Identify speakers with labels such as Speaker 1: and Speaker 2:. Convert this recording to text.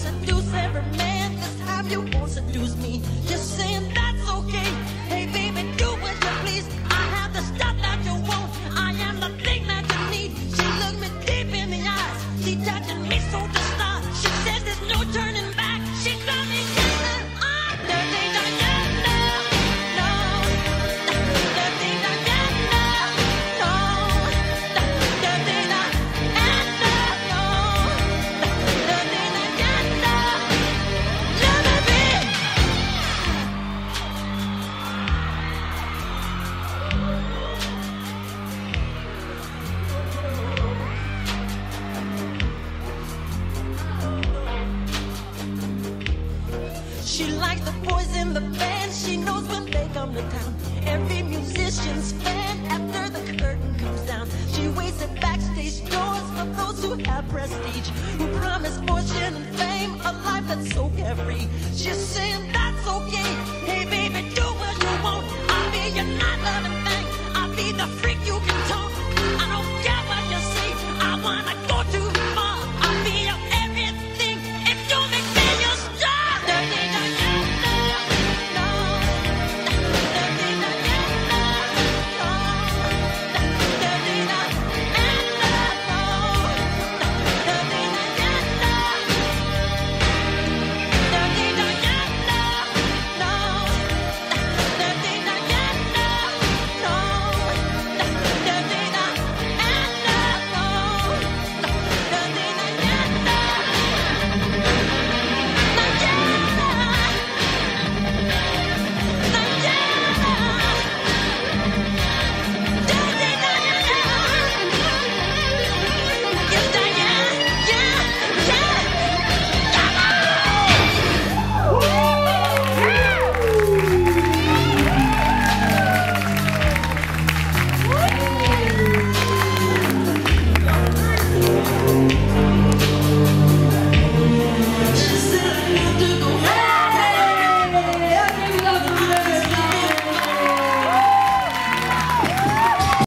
Speaker 1: seduce every man. This time you won't seduce me. Just saying that's okay. Hey baby, do what you please. I have the stuff that you want. I am the thing that you need. She looked me deep in the eyes. She touching me so to start. She says there's no turning back. She got me kissing. Dirty Diana, no. Dirty Diana, no. Dirty Diana, no. Dirty Diana, let me be. She likes the boys in the band. She knows when they come to town. Every musician's fan after the curtain comes down. She waits at backstage doors for those who have prestige, who promise fortune